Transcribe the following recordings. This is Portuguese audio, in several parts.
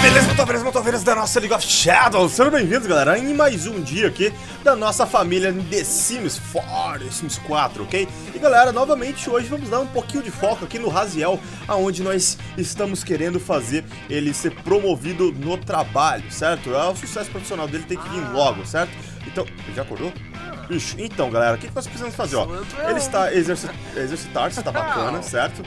Motoveiras da nossa League of Shadows. Sejam bem-vindos, galera, em mais um dia aqui da nossa família The Sims 4, The Sims 4, ok? E galera, novamente hoje vamos dar um pouquinho de foco aqui no Raziel, aonde nós estamos querendo fazer ele ser promovido no trabalho, certo? O sucesso profissional dele tem que vir logo, certo? Então, ele já acordou? Ixi, então galera, o que nós precisamos fazer, ó? Ele está exercitar-se, tá bacana, certo?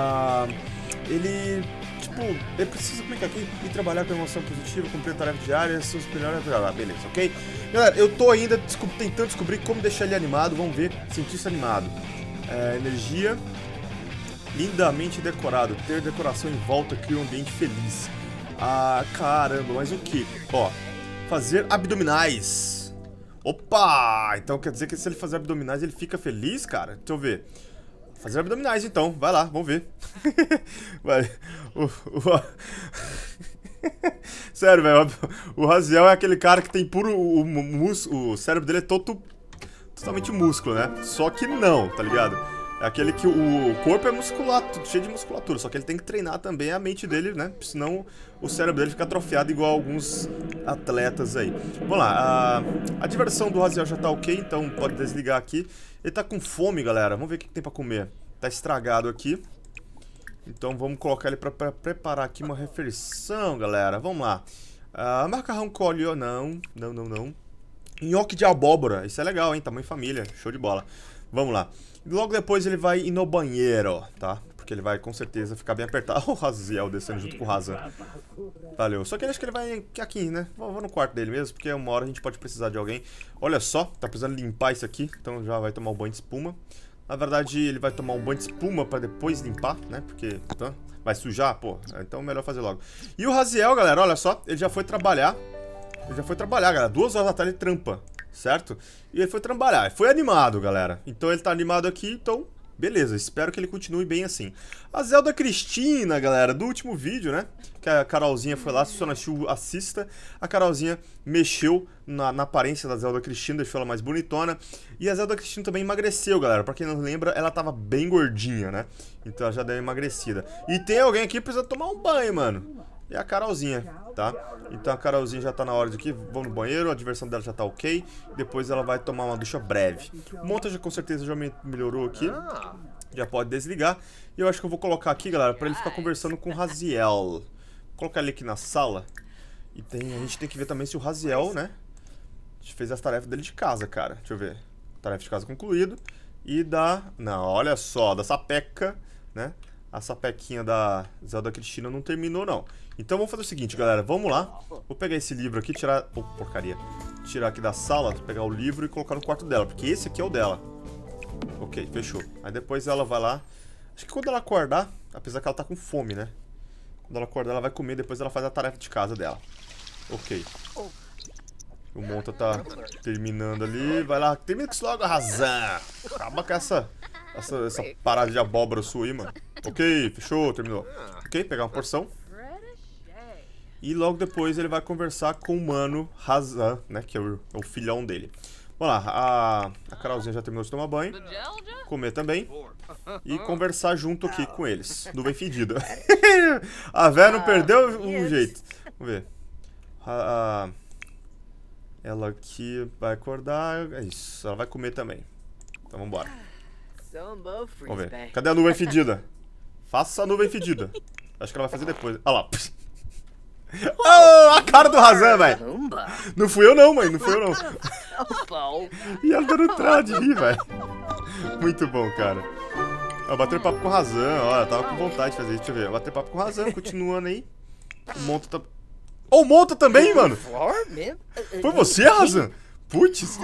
Ele precisa, como é que é aqui? Ir trabalhar com emoção positiva, cumprir tarefas diárias, seus melhores... beleza, ok? Galera, eu tô ainda tentando descobrir como deixar ele animado, vamos ver, sentir-se animado. Energia, lindamente decorado, ter decoração em volta cria um ambiente feliz. Caramba, mas o que? Ó, fazer abdominais. Opa, então quer dizer que se ele fazer abdominais ele fica feliz, cara? Deixa eu ver. Fazer abdominais então, vai lá, vamos ver. Vai. Sério, velho, o Raziel é aquele cara que tem puro o cérebro dele é totalmente músculo, né? Só que não, tá ligado? É aquele que o corpo é musculato, cheio de musculatura, só que ele tem que treinar também a mente dele, né? Senão o cérebro dele fica atrofiado igual alguns atletas aí. Vamos lá, a diversão do Raziel já tá ok, então pode desligar aqui. Ele tá com fome, galera, vamos ver o que tem pra comer. Tá estragado aqui. Então vamos colocar ele pra preparar aqui uma refeição, galera. Vamos lá. Macarrão com óleo, não. Nhoque de abóbora, isso é legal, hein? Tamanho família, show de bola. Vamos lá. Logo depois ele vai ir no banheiro, tá? Porque ele vai com certeza ficar bem apertado. O Raziel descendo junto com o Razan. Valeu. Só que eu acho que ele vai aqui, né? Vou no quarto dele mesmo, porque uma hora a gente pode precisar de alguém. Olha só, tá precisando limpar isso aqui. Então já vai tomar um banho de espuma. Na verdade, ele vai tomar um banho de espuma pra depois limpar, né? Porque vai sujar, pô. Então é melhor fazer logo. E o Raziel, galera, olha só. Ele já foi trabalhar. Galera. 2 horas da tarde ele trampa, certo? E ele foi trabalhar. Foi animado, galera. Então ele tá animado aqui, então... beleza, espero que ele continue bem assim. A Zelda Cristina, galera, do último vídeo, né? Que a Carolzinha foi lá, se você não assistiu, assista. A Carolzinha mexeu na aparência da Zelda Cristina, deixou ela mais bonitona. E a Zelda Cristina também emagreceu, galera. Pra quem não lembra, ela tava bem gordinha, né? Então ela já deu uma emagrecida. E tem alguém aqui que precisa tomar um banho, mano. É a Carolzinha, tá? Então a Carolzinha já tá na hora de aqui, vamos no banheiro, a diversão dela já tá ok. Depois ela vai tomar uma ducha breve. O Monta já com certeza já melhorou aqui. Já pode desligar. E eu acho que eu vou colocar aqui, galera, pra ele ficar conversando com o Raziel. Vou colocar ele aqui na sala. E a gente tem que ver também se o Raziel, né? A gente fez as tarefas dele de casa, cara. Deixa eu ver. Tarefa de casa concluído. E não, olha só, da sapeca, né? A sapequinha da Zelda Cristina não terminou, não. Então vamos fazer o seguinte, galera. Vamos lá. Vou pegar esse livro aqui, tirar... oh, porcaria. Tirar aqui da sala, pegar o livro e colocar no quarto dela. Porque esse aqui é o dela. Ok, fechou. Aí depois ela vai lá. Acho que quando ela acordar, apesar que ela tá com fome, né? Quando ela acordar, ela vai comer. Depois ela faz a tarefa de casa dela. Ok. O Monta tá terminando ali. Vai lá, termina isso logo, Razan. Acaba com essa parada de abóbora sua aí, mano. Ok, fechou, terminou. Ok, pegar uma porção. E logo depois ele vai conversar com o mano Razan, né? Que é o filhão dele. Vamos lá, a Carolzinha já terminou de tomar banho. Comer também. E conversar junto aqui com eles. Nuvem fedida. A véia não perdeu o jeito. Vamos ver. Ela aqui vai acordar. É isso, ela vai comer também. Então vambora. Vamos ver. Cadê a nuvem fedida? Faça a nuvem fedida. Acho que ela vai fazer depois. Olha lá. Oh, a cara do Razan, velho. Não fui eu não, mãe. Não fui eu não. E ela dando trás de rir, velho. Muito bom, cara. Ó, bater papo com o Razan. Olha, tava com vontade de fazer isso. Deixa eu ver. Bater papo com o Razan, continuando aí. O Monta tá... oh, o Monta também, mano. Foi você, Razan? Putz.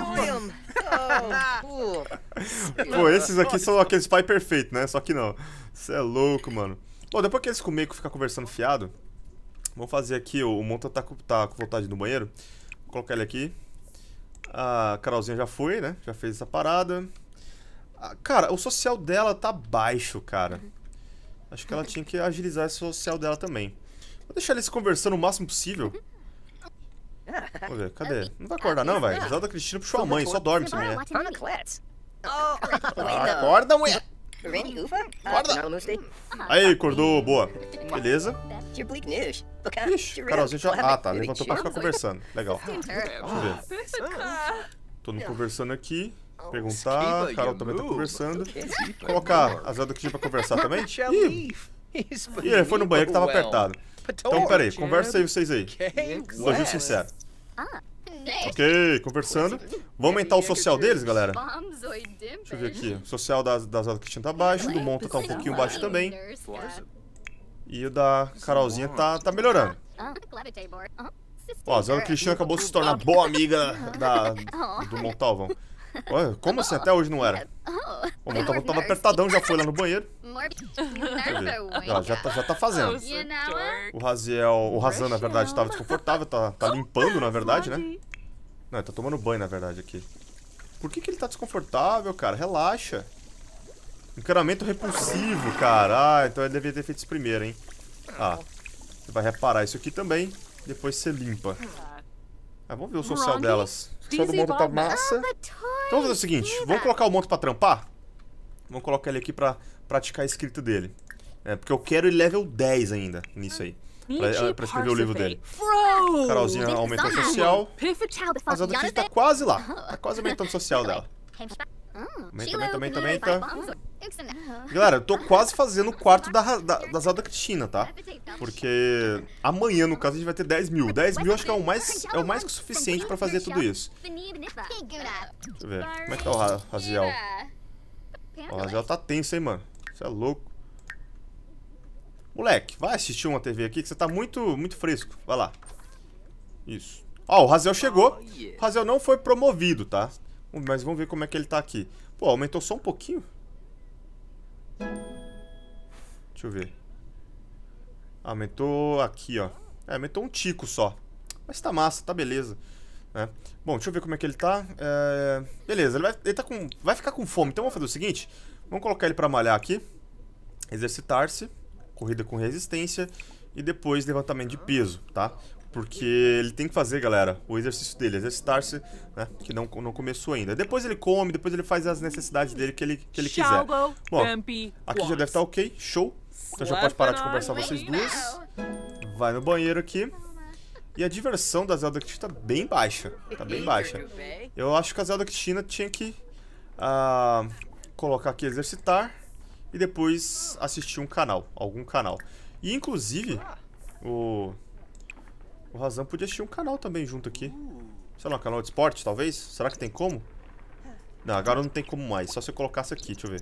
Pô, esses aqui são aqueles pai perfeitos, né? Só que não. Você é louco, mano. Bom, depois que eles comerem e ficar conversando fiado, vamos fazer aqui. O Monta tá com vontade de ir no banheiro. Vou colocar ele aqui. A Carolzinha já foi, né? Já fez essa parada. Cara, o social dela tá baixo, cara. Acho que ela tinha que agilizar esse social dela também. Vou deixar eles conversando o máximo possível. Vamos ver, cadê? Não vai acordar não, velho. Zelda Cristina puxou a mãe, só dorme essa mulher. Acorda, mulher! Acorda! Aí, acordou, boa. Beleza. Ixi, Carolzinha já... Ah, tá. Levantou pra ficar conversando. Legal. Deixa eu ver. Tô no conversando aqui. Perguntar. Carol também tá conversando. Colocar a Zelda aqui pra conversar também. Ih, ele foi no banheiro que tava apertado. Então, pera aí. Conversa aí vocês aí. Elogio sincero. Ok, conversando. Vamos aumentar o social deles, galera? Deixa eu ver aqui. O social da Zelda Cristina tá baixo. O do Monta tá um pouquinho baixo também. E o da Carolzinha tá melhorando. Ó, a Zelda Cristina acabou de se tornar boa amiga do Montalvão. Olha, como assim? Até hoje não era. O Montalvão tava apertadão, já foi lá no banheiro. Já tá fazendo. O Razan, na verdade, tava desconfortável. Tá limpando, na verdade, né? Não, ele tá tomando banho, na verdade, aqui. Por que ele tá desconfortável, cara? Relaxa. Encanamento repulsivo, cara. Ah, então ele devia ter feito isso primeiro, hein? Ah, você vai reparar isso aqui também. Depois você limpa. Ah, vamos ver o social delas. O social do Monta tá massa. Então vamos fazer o seguinte. Vamos colocar o Monta pra trampar? Vamos colocar ele aqui pra praticar a escrita dele. Porque eu quero ele level 10 ainda, nisso aí. Pra escrever o livro dele. Carolzinha aumentou o social. A Zelda aqui tá quase lá. Tá quase aumentando o social dela. Aumenta. Galera, eu tô quase fazendo o quarto da Zelda Cristina, tá? Porque amanhã, no caso, a gente vai ter 10 mil. 10 mil acho que é o mais que o suficiente pra fazer tudo isso. Deixa eu ver. Como é que tá o Raziel? O Raziel tá tenso, hein, mano? Você é louco. Moleque, vai assistir uma TV aqui que você tá muito fresco. Vai lá. Isso. Ó, o Raziel chegou. O Raziel não foi promovido, tá? Mas vamos ver como é que ele tá aqui. Pô, aumentou só um pouquinho. Deixa eu ver. Aumentou aqui, ó. Aumentou um tico só. Mas tá massa, tá beleza. Bom, deixa eu ver como é que ele tá. Beleza, vai ficar com fome. Então vamos fazer o seguinte. Vamos colocar ele pra malhar aqui. Exercitar-se. Corrida com resistência. E depois levantamento de peso, tá? Porque ele tem que fazer, galera, o exercício dele, exercitar-se, né? Que não começou ainda. Depois ele come, depois ele faz as necessidades dele que ele quiser. Bom, aqui já deve estar ok, show. Então já pode parar de conversar vocês duas. Vai no banheiro aqui. E a diversão da Zelda Cristina tá bem baixa. Tá bem baixa. Eu acho que a Zelda Cristina tinha que colocar aqui exercitar e depois assistir um canal, algum canal. E inclusive, o Razan podia assistir um canal também junto aqui. Sei lá, um canal de esporte, talvez? Será que tem como? Não, agora não tem como mais. Só se eu colocasse aqui, deixa eu ver.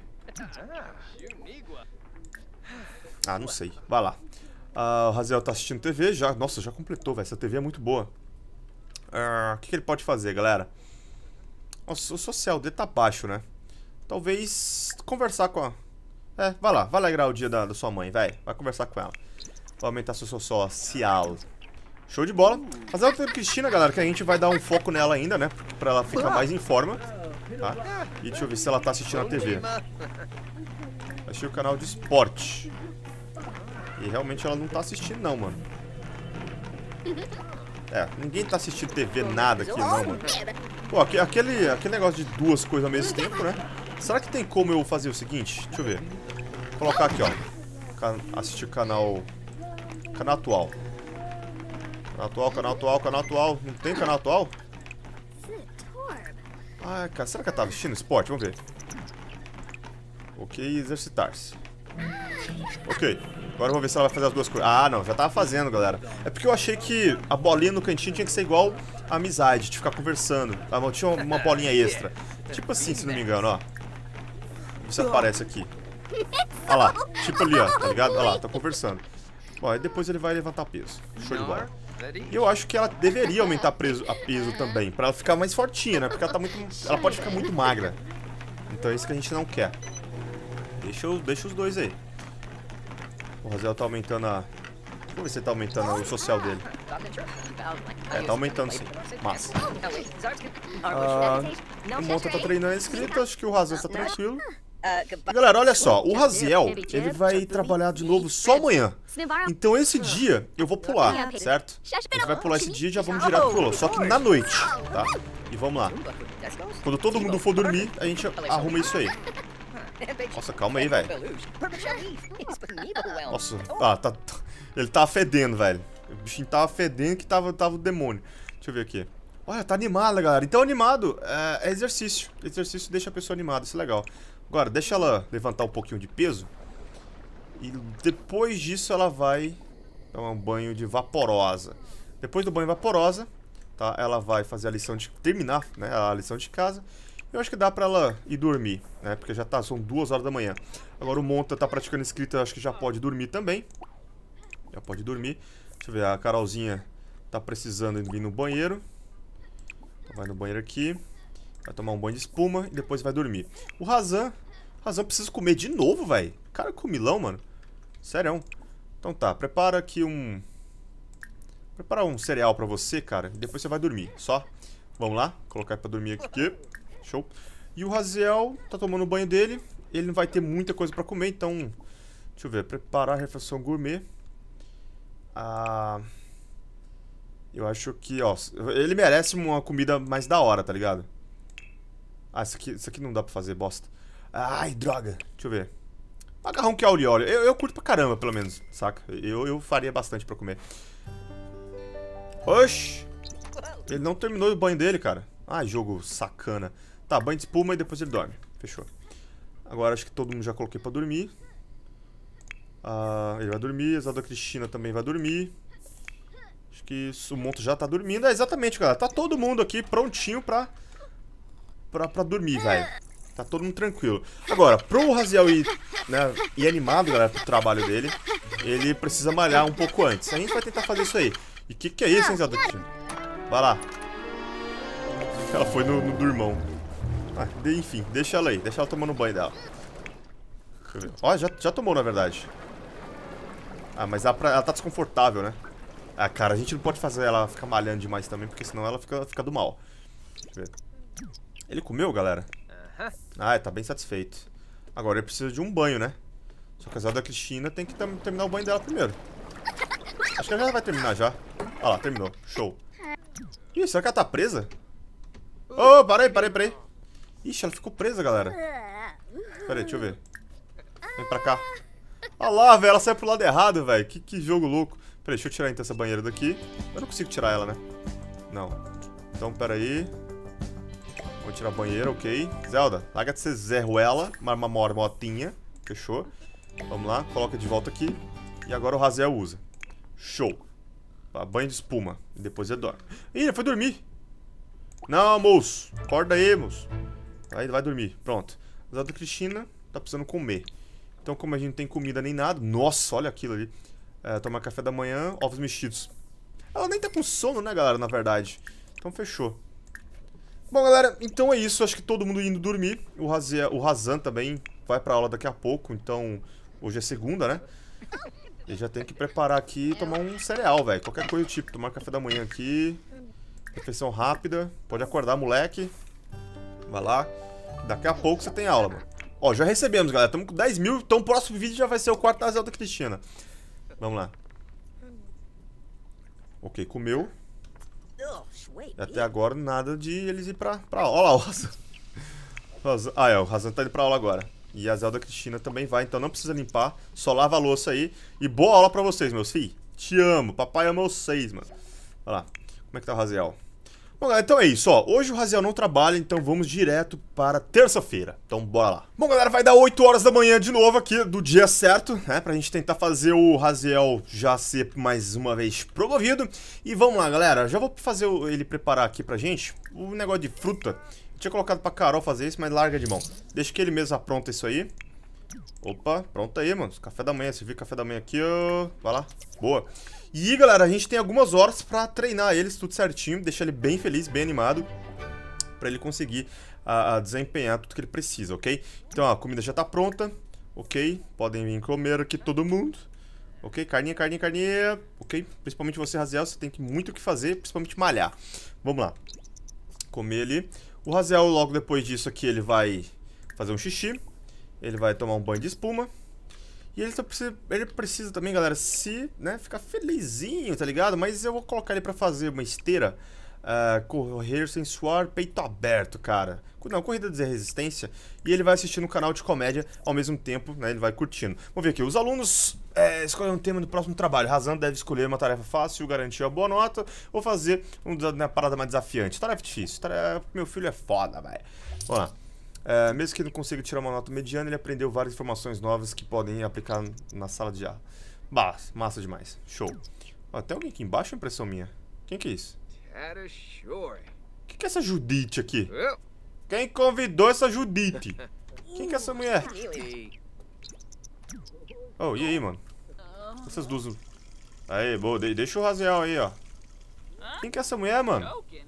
Ah, não sei. Vai lá. O Raziel tá assistindo TV já. Nossa, já completou, velho. Essa TV é muito boa. O que ele pode fazer, galera? Nossa, o social dele tá baixo, né? Talvez conversar com a... vai lá. Vai alegrar o dia da sua mãe, vai. Vai conversar com ela. Vai aumentar seu social. Show de bola. Mas a Cristina, galera, que a gente vai dar um foco nela ainda, né? Pra ela ficar mais em forma. Tá? E deixa eu ver se ela tá assistindo a TV. Achei o canal de esporte. E realmente ela não tá assistindo não, mano. Ninguém tá assistindo TV nada aqui não, mano. Pô, aquele negócio de duas coisas ao mesmo tempo, né? Será que tem como eu fazer o seguinte? Deixa eu ver. Vou colocar aqui, ó. Assistir canal atual. Canal atual. Não tem canal atual? Ah, cara, será que ela tá assistindo esporte? Vamos ver. Ok, exercitar-se. Ok. Agora eu vou ver se ela vai fazer as duas coisas. Ah, não, já tava fazendo, galera. É porque eu achei que a bolinha no cantinho tinha que ser igual a amizade, de ficar conversando. Tá? Tinha uma bolinha extra. Tipo assim, se não me engano, ó. Vê se aparece aqui. Olha lá, tipo ali, ó, tá ligado? Olha lá, tá conversando. Bom, aí depois ele vai levantar peso. Show de bola. E eu acho que ela deveria aumentar a peso também, pra ela ficar mais fortinha, né? Porque ela pode ficar muito magra. Então é isso que a gente não quer. Deixa os dois aí. O Raziel tá aumentando a... Vamos ver se ele tá aumentando o social dele. Tá aumentando sim. Massa. O Monta tá treinando a escrita, acho que o Raziel tá tranquilo. Galera, olha só, o Raziel, ele vai trabalhar de novo só amanhã. Então esse dia eu vou pular, certo? A gente vai pular esse dia e já vamos direto pro outro, só que na noite, tá? E vamos lá. Quando todo mundo for dormir, a gente arruma isso aí. Nossa, calma aí, velho. Nossa, Ele tava fedendo, velho. O bichinho tava fedendo que tava o demônio. Deixa eu ver aqui. Olha, tá animado, galera. Então animado é exercício. Exercício deixa a pessoa animada, isso é legal. Agora, deixa ela levantar um pouquinho de peso. E depois disso ela vai tomar um banho de vaporosa. Depois do banho vaporosa, tá? Ela vai fazer a lição de... terminar, né? A lição de casa. Eu acho que dá pra ela ir dormir, né? Porque já tá, são 2 horas da manhã. Agora o Monta tá praticando escrita, acho que já pode dormir também. Já pode dormir. Deixa eu ver, a Carolzinha tá precisando ir no banheiro. Vai no banheiro aqui. Vai tomar um banho de espuma e depois vai dormir. O Razan precisa comer de novo, velho. Cara, comilão, mano. Sério. Então tá, prepara aqui um... Prepara um cereal pra você, cara. E depois você vai dormir, só. Vamos lá, colocar pra dormir aqui. Show. E o Raziel tá tomando o banho dele. Ele não vai ter muita coisa pra comer, então... Deixa eu ver, preparar a refeição gourmet. Eu acho que, ó... Ele merece uma comida mais da hora, tá ligado? Ah, isso aqui não dá pra fazer, bosta. Ai, droga. Deixa eu ver. Macarrão que aure óleo. Eu curto pra caramba, pelo menos, saca? Eu faria bastante pra comer. Oxi. Ele não terminou o banho dele, cara. Ai, jogo sacana. Tá, banho de espuma e depois ele dorme. Fechou. Agora acho que todo mundo já coloquei pra dormir. Ele vai dormir. A Zelda Cristina também vai dormir. Acho que o Monto já tá dormindo. Exatamente, galera. Tá todo mundo aqui prontinho pra dormir, velho. Tá todo mundo tranquilo. Agora, pro Raziel ir, né, ir animado, galera, pro trabalho dele, ele precisa malhar um pouco antes. A gente vai tentar fazer isso aí. E que é isso, hein, Zelda Cristina? Vai lá. Ela foi no do irmão. Enfim, deixa ela aí. Deixa ela tomando banho dela. Deixa eu ver. Ó, já tomou, na verdade. Mas ela tá desconfortável, né? Cara, a gente não pode fazer ela ficar malhando demais também, porque senão ela fica do mal. Deixa eu ver. Ele comeu, galera? Ele tá bem satisfeito. Agora ele precisa de um banho, né? Só que a Zelda Cristina tem que terminar o banho dela primeiro. Acho que ela já vai terminar já. Ah lá, terminou. Show. Ih, será que ela tá presa? Oh, parei. Ixi, ela ficou presa, galera. Pera aí, deixa eu ver. Vem pra cá. Olha lá, velho, ela saiu pro lado errado, velho. Que jogo louco. Pera aí, deixa eu tirar então essa banheira daqui. Eu não consigo tirar ela, né? Não. Então, pera aí. Vou tirar a banheira, ok. Zelda, larga de ser Zé Ruela, uma motinha. Fechou. Vamos lá, coloca de volta aqui. E agora o Raziel usa. Show. Banho de espuma. E depois ele dorme. Ih, ele foi dormir. Não, moço. Acorda aí, moço. Vai dormir. Pronto. A Zelda Cristina tá precisando comer. Então, como a gente não tem comida nem nada... Nossa, olha aquilo ali. Tomar café da manhã, ovos mexidos. Ela nem tá com sono, né, galera, na verdade. Então, fechou. Bom, galera, então é isso. Acho que todo mundo indo dormir. O Razan também vai pra aula daqui a pouco. Então, hoje é segunda, né? Ele já tem que preparar aqui e tomar um cereal, velho. Qualquer coisa do tipo. Tomar café da manhã aqui. Refeição rápida. Pode acordar, moleque. Vai lá. Daqui a pouco você tem aula, mano. Ó, já recebemos, galera. Estamos com 10 mil. Então o próximo vídeo já vai ser o quarto da Zelda Cristina. Vamos lá. Ok, comeu. E até agora nada de eles ir pra aula. Olha lá, o Razan. O Razan tá indo pra aula agora. E a Zelda Cristina também vai, então não precisa limpar. Só lava a louça aí. E boa aula pra vocês, meus filhos. Te amo. Papai ama vocês, mano. Olha lá. Como é que tá o Raziel? Bom, galera, então é isso, ó. Hoje o Raziel não trabalha, então vamos direto para terça-feira. Então, bora lá. Bom, galera, vai dar 8 horas da manhã de novo aqui, do dia certo, né? Pra gente tentar fazer o Raziel já ser mais uma vez promovido. E vamos lá, galera. Já vou fazer ele preparar aqui pra gente o negócio de fruta. Eu tinha colocado pra Carol fazer isso, mas larga de mão. Deixa que ele mesmo apronta isso aí. Opa, pronto aí, mano. Café da manhã, você viu café da manhã aqui, ó. Vai lá. Boa. E, galera, a gente tem algumas horas pra treinar eles, tudo certinho. Deixar ele bem feliz, bem animado. Pra ele conseguir desempenhar tudo que ele precisa, ok? Então, ó, a comida já tá pronta. Ok? Podem vir comer aqui todo mundo. Ok? Carninha. Ok? Principalmente você, Raziel, você tem muito o que fazer, principalmente malhar. Vamos lá. Comer ali. O Raziel, logo depois disso aqui, ele vai fazer um xixi. Ele vai tomar um banho de espuma. E ele precisa também, galera, ficar felizinho, tá ligado? Mas eu vou colocar ele pra fazer uma esteira Correr sem suar, peito aberto, cara. Não, corrida de resistência. E ele vai assistindo um canal de comédia ao mesmo tempo, né? Ele vai curtindo. Vamos ver aqui. Os alunos escolhem um tema do próximo trabalho. Razan deve escolher uma tarefa fácil, garantir a boa nota, ou fazer uma parada mais desafiante. Tarefa difícil. Meu filho é foda, velho. Vamos lá. Mesmo que ele não consiga tirar uma nota mediana, ele aprendeu várias informações novas que podem aplicar na sala de aula. Massa demais. Show. Tem alguém aqui embaixo, impressão minha. Quem que é isso? Que é essa Judite aqui? Quem convidou essa Judite? Quem que é essa mulher? Oh, e aí, mano? Essas duas... Aí, boa, deixa o Raziel aí, ó. Quem que é essa mulher, mano?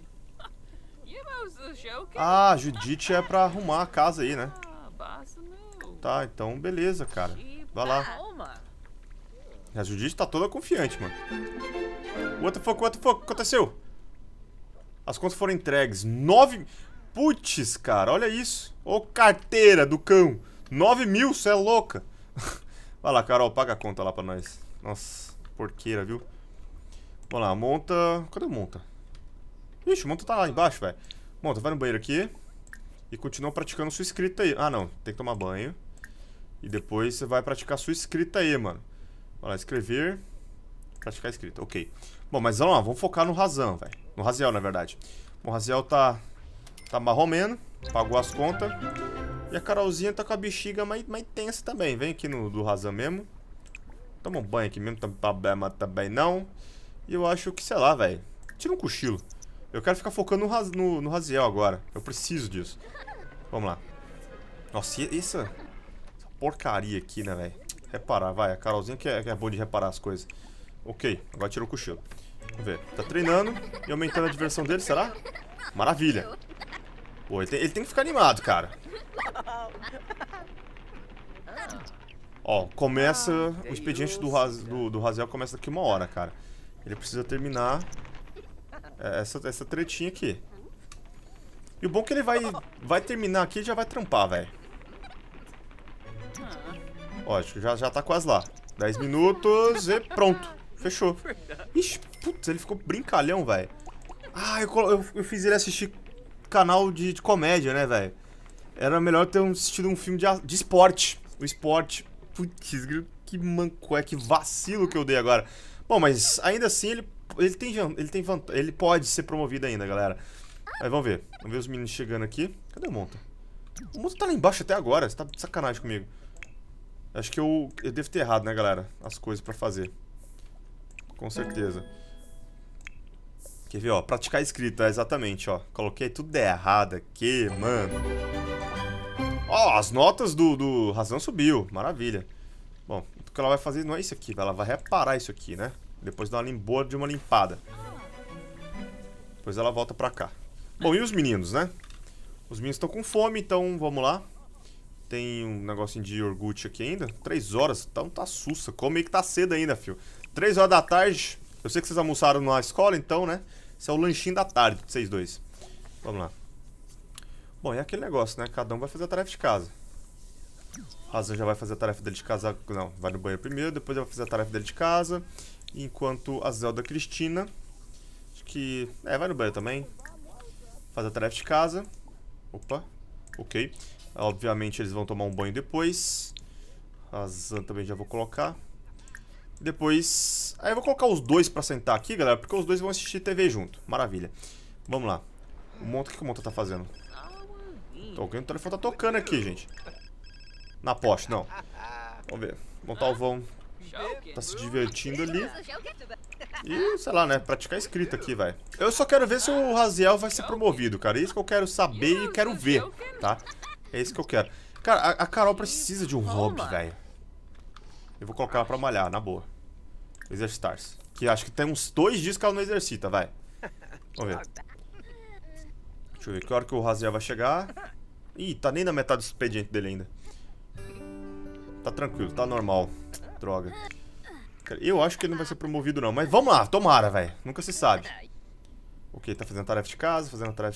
Ah, Judite é pra arrumar a casa aí, né? Tá, então beleza, cara. Vai lá. A Judite tá toda confiante, mano. What the fuck aconteceu? As contas foram entregues. 9... Putz, cara, olha isso. Ô, carteira do cão. 9 mil, cê é louca. Vai lá, Carol, paga a conta lá pra nós. Nossa, porqueira, viu? Vamos lá, monta... Cadê o monta? Ixi, o monta tá lá embaixo, velho. Monta, vai no banheiro aqui. E continua praticando sua escrita aí. Ah, não, tem que tomar banho. E depois você vai praticar sua escrita aí, mano. Vai lá, escrever. Praticar a escrita, ok. Bom, mas vamos lá, vamos focar no Razan, velho. No Raziel, na verdade. Bom, o Raziel tá marromeno, pagou as contas. E a Carolzinha tá com a bexiga mais tensa também. Vem aqui no do Razan mesmo. Toma um banho aqui mesmo, também não. E eu acho que, sei lá, velho. Tira um cochilo. Eu quero ficar focando no Raziel agora. Eu preciso disso. Vamos lá. Nossa, e essa porcaria aqui, né, velho? Reparar, vai. A Carolzinha que é boa de reparar as coisas. Ok, agora tira o cochilo. Vamos ver. Tá treinando e aumentando a diversão dele, será? Maravilha. Pô, ele tem que ficar animado, cara. Ó, começa... O expediente do Raziel começa daqui 1 hora, cara. Ele precisa terminar essa tretinha aqui. E o bom é que ele vai terminar aqui e já vai trampar, velho. Ó, acho que já tá quase lá. 10 minutos e pronto. Fechou. Ixi, putz, ele ficou brincalhão, velho. Ah, eu fiz ele assistir canal de comédia, né, velho? Era melhor ter assistido um filme de esporte. O esporte. Putz, que manco, que vacilo que eu dei agora. Bom, mas ainda assim ele pode ser promovido ainda, galera. Aí, vamos ver. Vamos ver os meninos chegando aqui. Cadê o Monta? O Monta tá lá embaixo até agora. Você tá de sacanagem comigo. Acho que eu devo ter errado, né, galera? As coisas pra fazer. Com certeza. Quer ver, ó? Praticar a escrita, exatamente, ó. Coloquei tudo errado aqui, mano. Ó, as notas do Razan subiu. Maravilha. Bom, o que ela vai fazer não é isso aqui. Ela vai reparar isso aqui, né? Depois dar uma limpada. Depois ela volta pra cá. Bom, e os meninos, né? Os meninos estão com fome, então vamos lá. Tem um negocinho de iogurte aqui ainda. 3 horas, então tá sussa. Come aí que tá cedo ainda, filho. 3 horas da tarde. Eu sei que vocês almoçaram na escola, então, né? Esse é o lanchinho da tarde de vocês dois. Vamos lá. Bom, é aquele negócio, né? Cada um vai fazer a tarefa de casa. O Razan já vai fazer a tarefa dele de casa. Não, vai no banheiro primeiro, depois vai fazer a tarefa dele de casa. Enquanto a Zelda Cristina, acho que... vai no banheiro também. Faz a tarefa de casa. Opa, ok. Obviamente eles vão tomar um banho depois. A Razan também já vou colocar. Depois... Aí eu vou colocar os dois pra sentar aqui, galera, porque os dois vão assistir TV junto. Maravilha. Vamos lá. O que o Monta tá fazendo? Alguém no telefone tá tocando aqui, gente. Na poste, não. Vamos ver. Montalvão tá se divertindo ali. E, sei lá, né, praticar escrita aqui, velho. Eu só quero ver se o Raziel vai ser promovido, cara. É isso que eu quero saber e quero ver, tá? É isso que eu quero. Cara, a Carol precisa de um hobby, velho. Eu vou colocar ela pra malhar, na boa. Exercitar-se. Que acho que tem uns 2 dias que ela não exercita, vai. Vamos ver. Deixa eu ver que hora que o Raziel vai chegar. Ih, tá nem na metade do expediente dele ainda. Tá tranquilo, tá normal. Droga. Eu acho que ele não vai ser promovido não, mas vamos lá, tomara, velho. Nunca se sabe. Ok, tá fazendo tarefa de casa,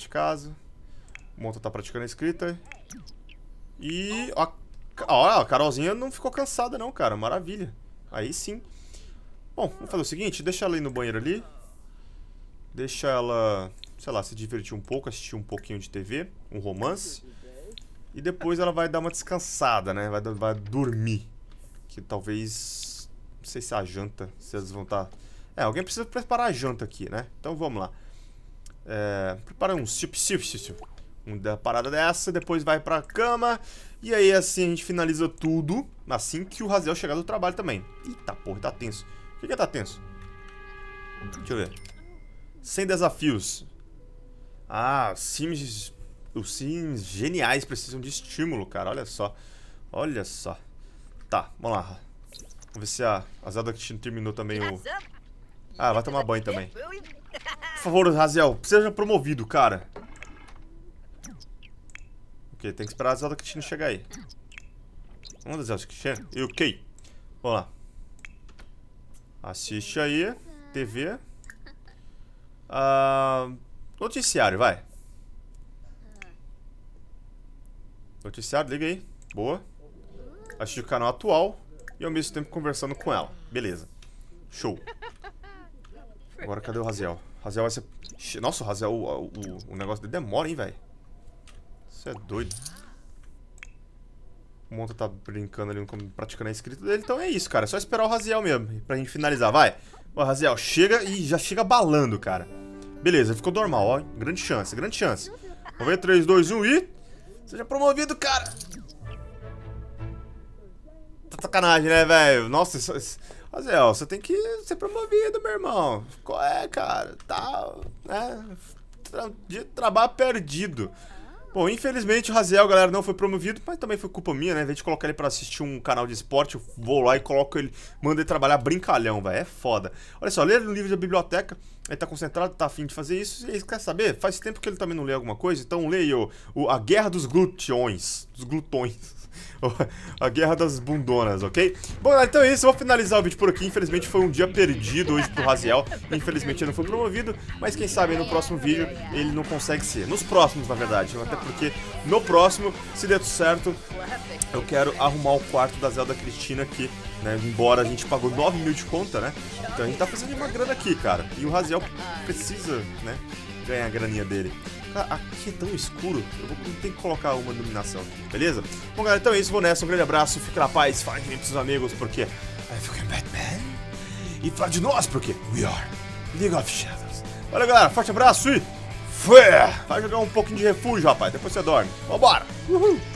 O Monta tá praticando a escrita. E... Ó, a Carolzinha não ficou cansada não, cara. Maravilha. Aí sim. Bom, vamos fazer o seguinte, deixa ela ir no banheiro ali. Deixa ela sei lá, se divertir um pouco, assistir um pouquinho de TV, um romance. E depois ela vai dar uma descansada, né? Vai dormir. Que talvez... Não sei se a janta, se eles vão estar... alguém precisa preparar a janta aqui, né? Então vamos lá. Prepara um da parada dessa, depois vai pra cama. E aí assim a gente finaliza tudo assim que o Raziel chegar do trabalho também. Eita porra, tá tenso. O que tá tenso? Deixa eu ver. 100 desafios. Os sims geniais precisam de estímulo, cara. Olha só. Olha só. Tá, vamos lá. Vamos ver se a Zelda Kitchen terminou também o... vai tomar banho também. Por favor, Raziel, seja promovido, cara. Ok, tem que esperar a Zelda Kitchen chegar aí. Vamos Zelda Kitchen? Ok. Vamos lá. Assiste aí. TV. Noticiário, vai. Noticiário, liga aí. Boa. Assiste o canal atual e ao mesmo tempo conversando com ela. Beleza. Show. Agora cadê o Raziel? Raziel vai ser... Nossa, o Raziel, o negócio dele demora, hein, velho. Isso é doido. O Monta tá brincando ali, praticando a escrita dele. Então é isso, cara. É só esperar o Raziel mesmo, pra gente finalizar. Vai. Ó, Raziel, chega e já chega balando, cara. Beleza, ficou normal, ó. Grande chance, grande chance. Vamos ver, 3, 2, 1 e... Seja promovido, cara. Tá sacanagem, né, velho? Nossa, Raziel, você tem que ser promovido, meu irmão. Qual é, cara? Tá, né? De trabalho perdido. Bom, infelizmente o Raziel, galera, não foi promovido, mas também foi culpa minha, né? Em vez de colocar ele pra assistir um canal de esporte, eu vou lá e coloco ele, mando ele trabalhar brincalhão, velho. É foda. Olha só, lê no livro da biblioteca, ele tá concentrado, tá afim de fazer isso, e ele quer saber? Faz tempo que ele também não lê alguma coisa, então leia A Guerra dos Glutões. Dos glutões. A Guerra das Bundonas, ok? Bom, galera, então é isso, eu vou finalizar o vídeo por aqui. Infelizmente foi um dia perdido hoje pro Raziel. Infelizmente ele não foi promovido, mas quem sabe aí no próximo vídeo ele não consegue ser. Nos próximos, na verdade, até porque no próximo, se der tudo certo, eu quero arrumar o quarto da Zelda Cristina aqui, né? Embora a gente pagou 9 mil de conta, né? Então a gente tá fazendo uma grana aqui, cara. E o Raziel precisa, né, ganhar a graninha dele. Aqui é tão escuro, eu tenho que colocar uma iluminação aqui, beleza? Bom, galera, então é isso, vou nessa, um grande abraço, fique na paz, fale com seus amigos, porque I fico em Batman. E fala de nós, porque we are League of Shadows. Valeu, galera, forte abraço e fui! Vai jogar um pouquinho de refúgio, rapaz, depois você dorme. Vambora! Uhul!